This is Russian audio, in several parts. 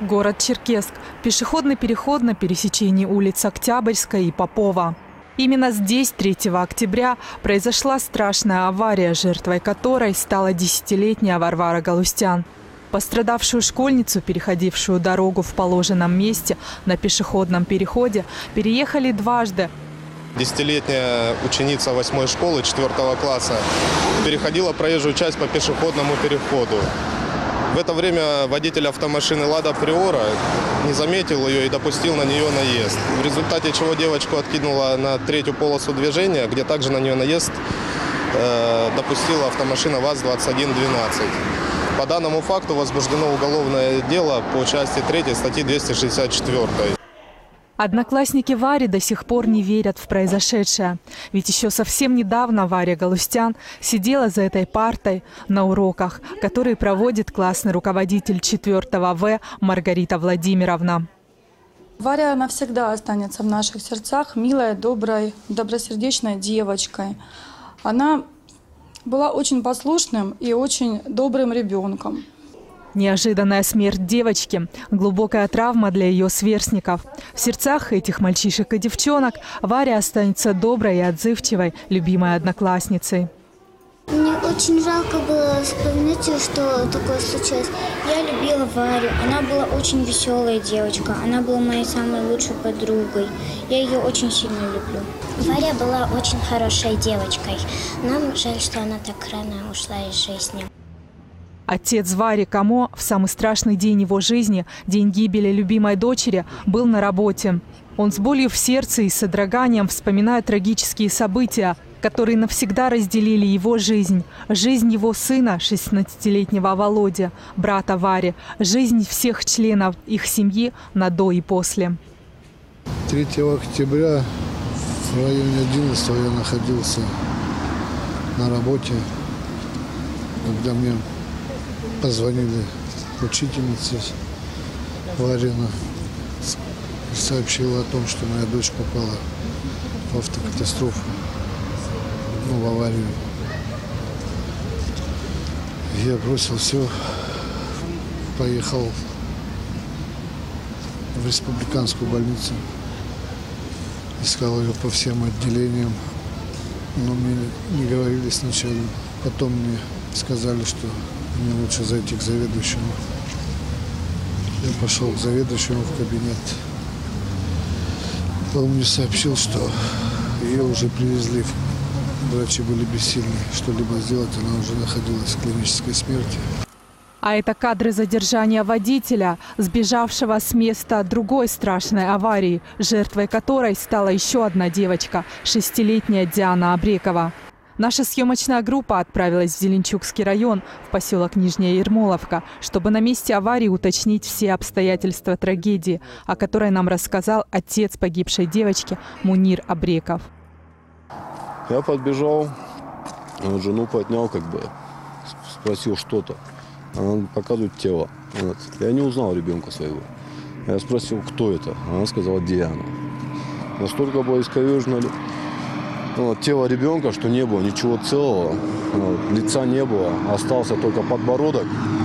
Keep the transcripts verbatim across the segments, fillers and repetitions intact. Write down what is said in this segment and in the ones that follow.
Город Черкесск. Пешеходный переход на пересечении улиц Октябрьской и Попова. Именно здесь третьего октября произошла страшная авария, жертвой которой стала десятилетняя Варвара Галустян. Пострадавшую школьницу, переходившую дорогу в положенном месте на пешеходном переходе, переехали дважды. Десятилетняя ученица восьмой школы четвертого класса переходила проезжую часть по пешеходному переходу. В это время водитель автомашины «Лада Приора» не заметил ее и допустил на нее наезд. В результате чего девочку откинула на третью полосу движения, где также на нее наезд э, допустила автомашина ВАЗ двадцать один двенадцать. По данному факту возбуждено уголовное дело по части третьей статьи двести шестьдесят четыре. Одноклассники Вари до сих пор не верят в произошедшее. Ведь еще совсем недавно Варя Галустян сидела за этой партой на уроках, которые проводит классный руководитель четвёртого В Маргарита Владимировна. Варя навсегда останется в наших сердцах милой, доброй, добросердечной девочкой. Она была очень послушным и очень добрым ребенком. Неожиданная смерть девочки – глубокая травма для ее сверстников. В сердцах этих мальчишек и девчонок Варя останется доброй и отзывчивой, любимой одноклассницей. Мне очень жалко было вспоминать, что такое случилось. Я любила Варю. Она была очень веселая девочка. Она была моей самой лучшей подругой. Я ее очень сильно люблю. Варя была очень хорошей девочкой. Нам жаль, что она так рано ушла из жизни. Отец Вари Камо в самый страшный день его жизни, день гибели любимой дочери, был на работе. Он с болью в сердце и содроганием вспоминает трагические события, которые навсегда разделили его жизнь, жизнь его сына, шестнадцатилетнего Володи, брата Вари, жизнь всех членов их семьи на до и после. третьего октября в районе одиннадцатого я находился на работе, когда мне позвонили учительнице Варина, сообщила о том, что моя дочь попала в автокатастрофу, ну, в аварию. Я бросил все, поехал в республиканскую больницу, искал ее по всем отделениям, но мне не говорили сначала, потом мне сказали, что мне лучше зайти к заведующему. Я пошел к заведующему в кабинет. Он мне сообщил, что ее уже привезли. Врачи были бессильны что-либо сделать. Она уже находилась в клинической смерти. А это кадры задержания водителя, сбежавшего с места другой страшной аварии, жертвой которой стала еще одна девочка, шестилетняя Диана Абрекова. Наша съемочная группа отправилась в Зеленчукский район, в поселок Нижняя Ермоловка, чтобы на месте аварии уточнить все обстоятельства трагедии, о которой нам рассказал отец погибшей девочки Мунир Абреков. Я подбежал, жену поднял, как бы спросил что-то. Она показывает тело. Вот. Я не узнал ребенка своего. Я спросил, кто это. Она сказала, Диана. Настолько было искорежено вот, тело ребенка, что не было ничего целого, вот, лица не было, остался только подбородок,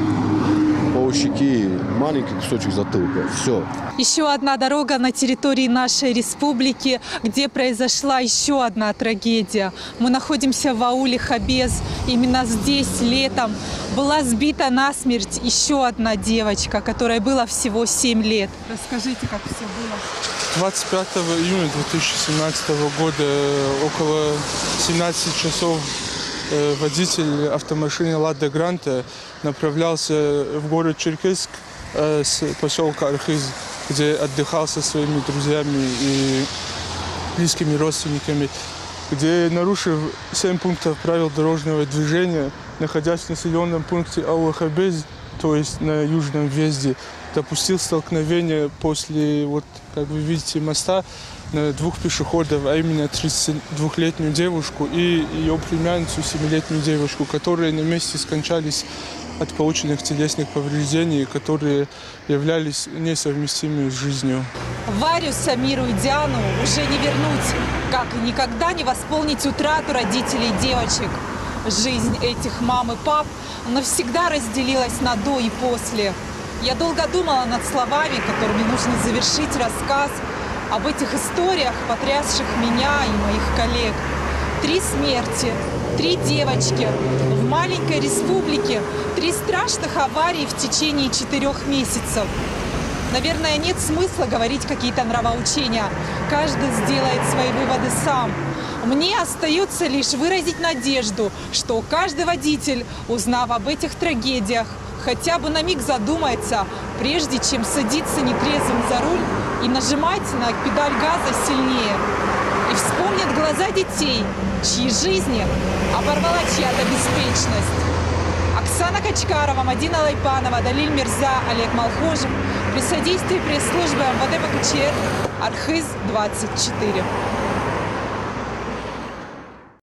полщеки, маленький кусочек затылка. Все. Еще одна дорога на территории нашей республики, где произошла еще одна трагедия. Мы находимся в ауле Хабез. Именно здесь летом была сбита насмерть еще одна девочка, которой было всего семь лет. Расскажите, как все было. двадцать пятого июня две тысячи семнадцатого года около семнадцати часов водитель автомашины «Лада Гранта» направлялся в город Черкесск с поселка Архыз, где отдыхал со своими друзьями и близкими родственниками, где, нарушив семь пунктов правил дорожного движения, находясь в населенном пункте аула Хабез, то есть на южном въезде, допустил столкновение после, вот, как вы видите, моста на двух пешеходов, а именно тридцатидвухлетнюю девушку и ее племянницу, семилетнюю девушку, которые на месте скончались от полученных телесных повреждений, которые являлись несовместимыми с жизнью. Варю, Самиру и Диану уже не вернуть, как и никогда не восполнить утрату родителей девочек. Жизнь этих мам и пап навсегда разделилась на до и после. Я долго думала над словами, которыми нужно завершить рассказ об этих историях, потрясших меня и моих коллег. Три смерти, три девочки в маленькой республике, три страшных аварии в течение четырех месяцев. Наверное, нет смысла говорить какие-то нравоучения. Каждый сделает свои выводы сам. Мне остается лишь выразить надежду, что каждый водитель, узнав об этих трагедиях, хотя бы на миг задумается, прежде чем садиться нетрезвым за руль и нажимать на педаль газа сильнее. И вспомнит глаза детей, чьи жизни оборвала чья-то беспечность. Оксана Качкарова, Мадина Лайпанова, Далиль Мирза, Олег Малхожев. При содействии пресс-службы эм вэ дэ вэ ка че эр, Архыз двадцать четыре.